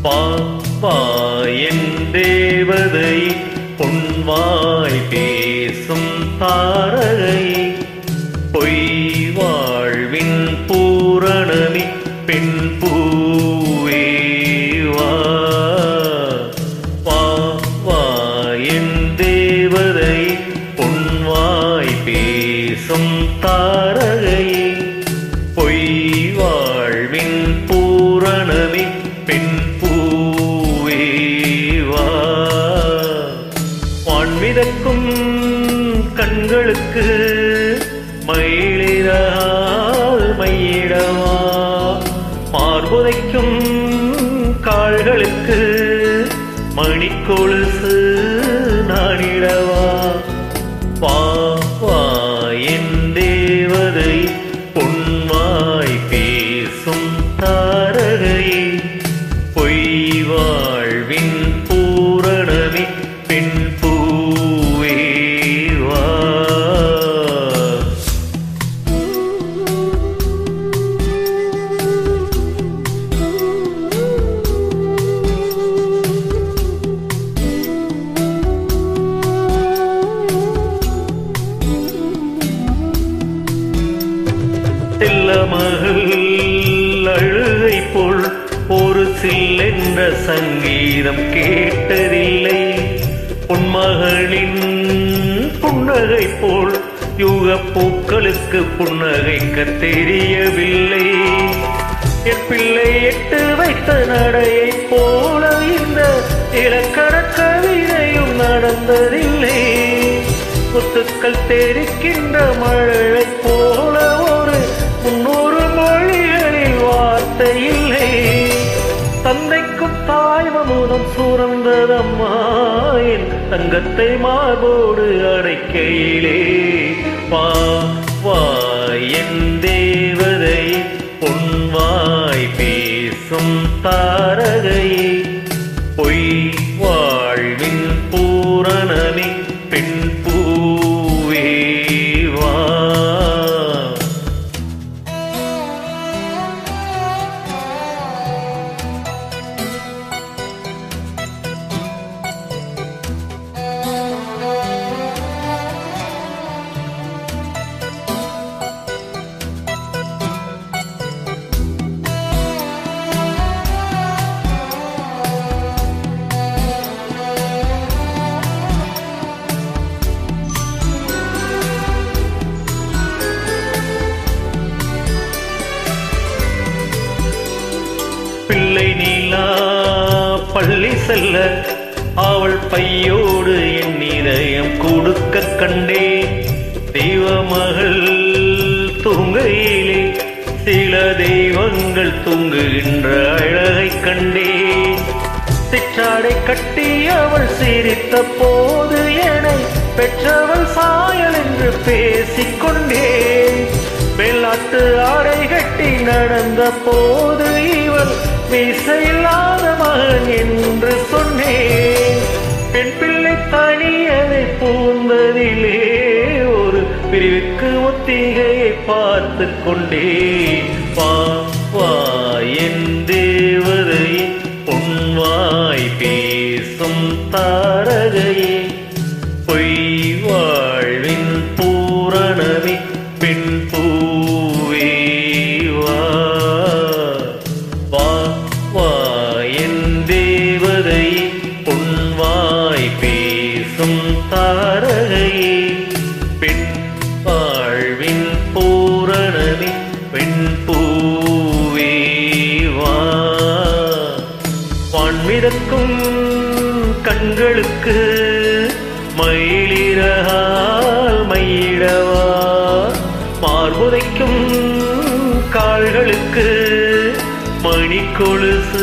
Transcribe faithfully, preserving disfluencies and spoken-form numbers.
வா வா என் தேவதை பொன்வாய் பேசும் தாரகை பொய் வாழ்வின் பூரணமி பெண் பூவே வா வா வா என் தேவதை பொன்வாய் பேசும் தாரகை பொய் வாழ்வின் பூரணமி பெண் பூவே வா வான்மிதக்கும் கண்களுக்கு மயிலிறால் மையிடவா மார்புதைக்கும் கால்களுக்கு மணிக்கொலுசு நானிடவா வா வா என் தேவதை பொன்வாய் பேசும் தாரகை பொய் வாழ்வின் பூரணமி பெண் பூவே வா மகள் அழுகை போல் ஒரு சில்லென்ற சங்கீதம் கேட்டதில்லை பொன்மகளின் புன்னகை போல் யுக பூக்களுக்கு புன்னகைக்க தெரியவில்லை என் பிள்ளை எட்டு வைத்த நடையை போல இந்த இலக்கண கவிதையும் நடந்ததில்லை முத்துக்கள் தெரிக்கின்ற மழை போல ஒரு முன்னூறு மொழிகளில் வார்த்தை இல்லை தந்தைக்கும் தாய்வமுதம் சுரந்ததம்மா என் தங்கத்தை மார்போடு அடைக்கையிலே வா வா என் தேவதை பொன்வாய் பேசும் தாரகை பொய் வாழ்வின் பூரணமி பெண் பூவே வா பிள்ளை நீலா பள்ளி செல்ல அவள் பையோடு என் இதயம் கொடுக்க கண்டே தெய்வமகள் தூங்கையிலே சில தெய்வங்கள் தூங்குகின்ற அழகை கண்டே சிற்றாடை கட்டி அவள் சிரித்த போது என பெற்றவள் சாயல் என்று பேசிக்கொண்டே வெள்ளாட்டு ஆடை கட்டி நடந்த போது இவள் மீசையில்லாத மகன் என்று சொன்னேன் பெண் பிள்ளை தனியதை பூந்ததிலே ஒரு பிரிவுக்கு ஒத்திகையை பார்த்து கொண்டே வா வா என் தேவதை பொன்வாய் பேசும் தாரகையே பொய் வாழ்வின் பூரணமி பெண் பூவே வா வா வா என் தேவதை பொன்வாய் பேசும் தாரகையே பெண் வாழ்வின் பூரணமி பெண் பூவே வா வான்மிதக்கும் கண்களுக்கு மயிலிறகால் மையிடவா மார்புதைக்கும் கால்களுக்கு மணிக்கொலுசு